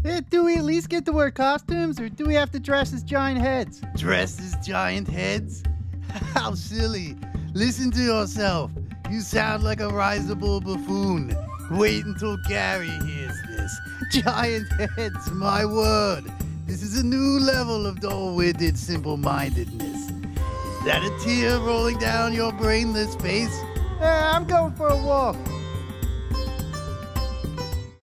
Do we at least get to wear costumes, or do we have to dress as giant heads? Dressed as giant heads? How silly. Listen to yourself. You sound like a risible buffoon. Wait until Gary hears this. Giant heads, my word. This is a new level of dull-witted simple-mindedness. Is that a tear rolling down your brainless face? I'm going for a walk.